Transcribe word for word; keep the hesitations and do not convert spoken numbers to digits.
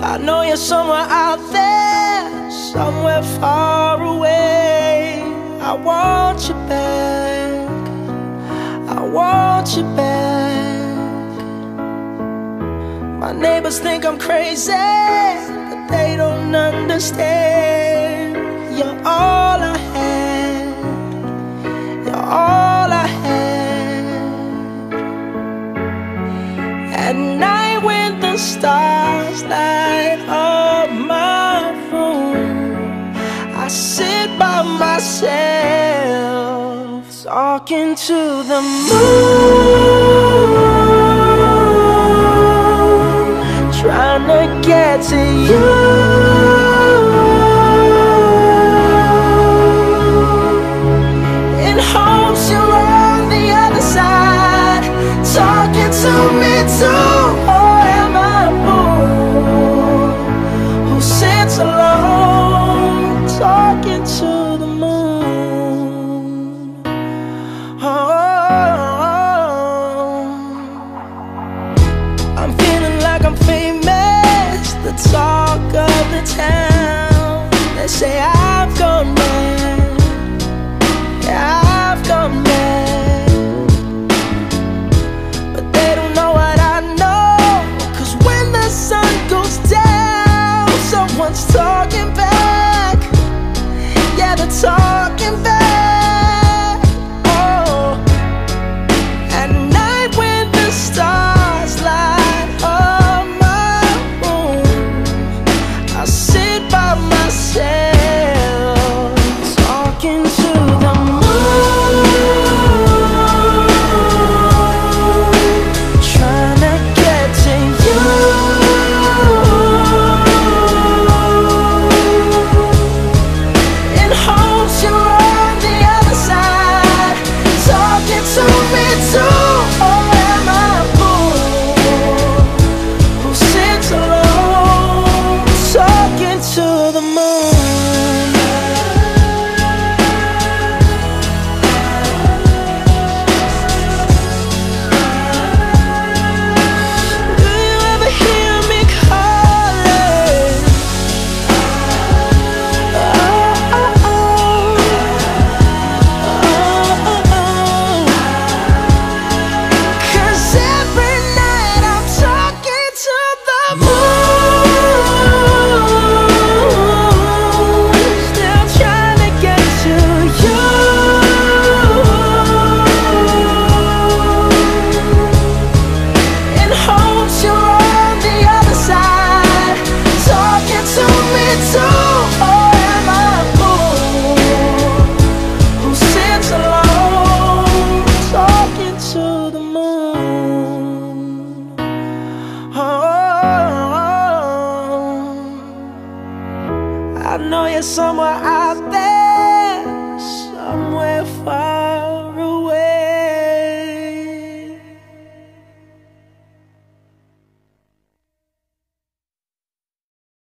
I know you're somewhere out there, somewhere far away. I want you back, I want you back. My neighbors think I'm crazy, but they don't understand. You're all I had, you're all I had. At night when the stars light up my room, I sit by myself, talking to the moon, trying to get to you. In hopes you're on the other side, talking to me too. Or am I a fool who sits alone, talking to the moon? Oh, I'm feeling like I'm famous, the talk of the town. They say I've gone mad, yeah, I've gone mad, but they don't know what I know. 'Cause when the sun goes down, someone's talking back. Yeah, they're talking back. Oh, at night when the stars light up my room, I sit by myself, talking to the moon, trying to get to you. In hopes you're on the other side, talking to me too. Or am I a fool who sits alone, talking to the moon? Do you ever hear me calling? Oh, oh, oh. Oh, oh, oh. 'Cause every night I'm talking to the moon, still trying to get to you. In hopes you're on the other side, talking to me too. Or am I a fool who sits alone, talking to the moon? Oh, I know you're somewhere out there.